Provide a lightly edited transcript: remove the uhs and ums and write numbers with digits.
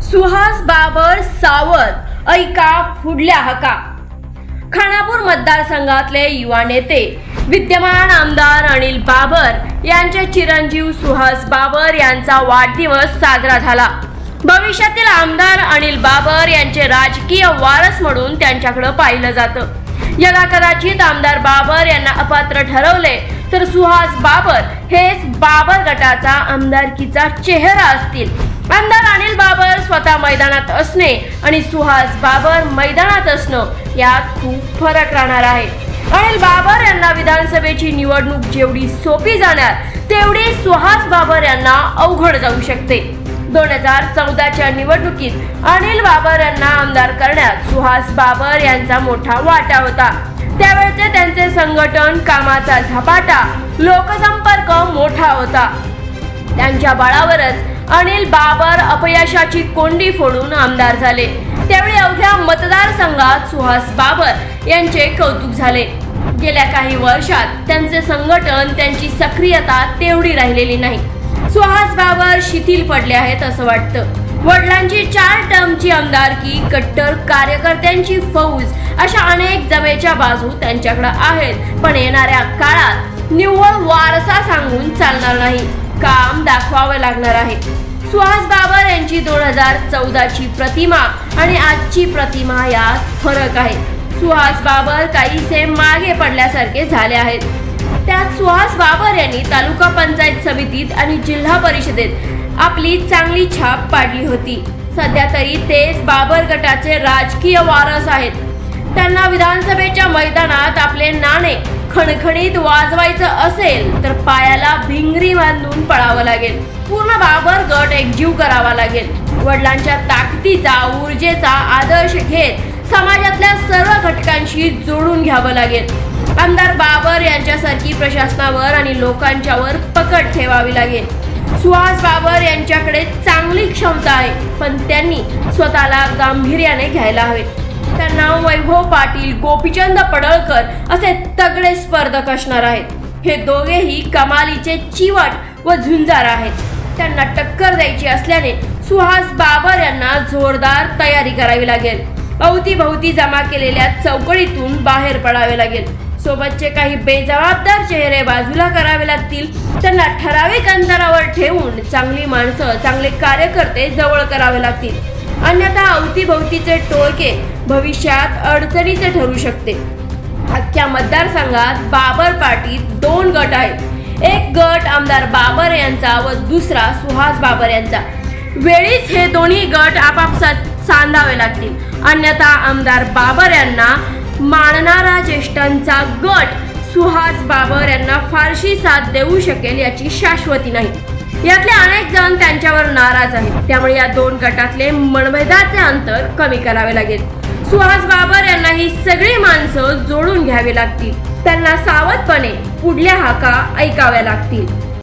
सुहास बाबर सावध, ऐका पुढल्या हका। खानापूर मतदारसंघातले युवा नेते विद्यमान आमदार अनिल बाबर यांचे चिरंजीव सुहास बाबर यांचा वाढदिवस साजरा झाला। भविष्यातील आमदार अनिल बाबर यांचे राजकीय वारस म्हणून त्यांच्याकडे पाहिलं जातं। याला कदाचित आमदार बाबर यांना अपात्र ठरवले तर सुहास बाबर हेच बाबर गटाचा आमदारकीचा चेहरा असतील। आमदार अनिल बाबर स्वतः मैदानात असणे आणि सुहास बाबर मैदानात असणं यात खूप फरक राहणार आहे। अनिल बाबर यांना विधानसभेची निवडणूक जेवढी सोपी जाणार तेवढी सुहास बाबर यांना अवघड जाऊ शकते। 2014च्या निवडणुकीत अनिल बाबर यांना आमदार करण्यात सुहास बाबर यांचा मोठा वाटा होता। त्यावेळचे त्यांचे संघटन, कामाचा झपाटा, लोकसंपर्क मोठा होता। त्यांच्या बळावरच अनिल बाबर अपयशाची कोंडी फोडून आमदार झाले। त्यावेळी अवघ्या मतदारसंघात सुहास बाबर यांचे कौतुक झाले। गेल्या काही वर्षात त्यांचे संघटन, त्यांची सक्रियता तेवढी राहिलेली नाही। सुहास बाबर शिथिल पडले आहेत असं वाटतं। वडिलांची 4 टर्मची आमदारकी, कट्टर कार्यकर्त्यांची फौज अशा अनेक जमेच्या बाजू त्यांच्याकडे आहेत, पण येणाऱ्या काळात निव्वळ वारसा सांगून चालणार नाही, काम दाखवावं लागणार आहे। सुहास बाबर यांची 2014ची प्रतिमा आणि आजची प्रतिमा यात फरक आहे। सुहास बाबर काहीसे मागे पडल्यासारखे झाले आहेत। त्यात सुहास बाबर यांनी तालुका पंचायत समितीत आणि जिल्हा परिषदेत आपली चांगली छाप पाडली होती। सध्या तरी तेच बाबर गटाचे राजकीय वारस आहेत। त्यांना विधानसभेच्या मैदानात आपले नाणे खणखणीत वाजवायचं असेल तर पायाला भिंगरी बांधून पळावं लागेल। पूर्ण बाबर गट एकजीव करावा लागेल। वडिलांच्या ताकदीचा, ऊर्जेचा आदर्श घेत समाजातल्या सर्व घटकांशी जोडून घ्यावं लागेल। आमदार बाबर यांच्यासारखी प्रशासनावर आणि लोकांच्यावर पकड ठेवावी लागेल। सुहास बाबर यांच्याकडे चांगली क्षमता आहे, पण त्यांनी स्वतःला गांभीर्याने घ्यायला हवे। त्यांना वैभव पाटील, गोपीचंद पडळकर असे तगडे स्पर्धक असणार आहेत। हे दोघेही कमालीचे चिवट व झुंजार आहेत। त्यांना टक्कर द्यायची असल्याने सुहास बाबर यांना जोरदार तयारी करावी लागेल। अवतीभवती जमा केलेल्या चौकडीतून बाहेर पडावे लागेल। सोबतचे काही बेजबाबदार चेहरे बाजूला करावे लागतील। त्यांना ठराविक अंतरावर ठेवून चांगली माणसं, चांगले कार्यकर्ते जवळ करावे लागतील, अन्यथा अवतीभवतीचे टोळके भविष्यात अडचणीचे ठरू शकते। अख्ख्या मतदारसंघात बाबर पार्टीत 2 गट आहेत। एक गट आमदार बाबर यांचा व दुसरा सुहास बाबर यांचा। वेळीच हे दोन्ही गट आपापसात सांधावे लागतील, अन्यथा आमदार बाबर यांना मानणारा ज्येष्ठांचा गट सुहास बाबर यांना फारशी साथ देऊ शकेल याची शाश्वती नाही। यातले अनेक जण त्यांच्यावर नाराज आहेत, त्यामुळे या 2 गटातले मनभेदाचे अंतर कमी करावे लागेल। सुहास बाबर यांना ही सगळी माणसं जोडून घ्यावी लागतील। त्यांना सावधपणे पुढल्या हाका ऐकाव्या लागतील।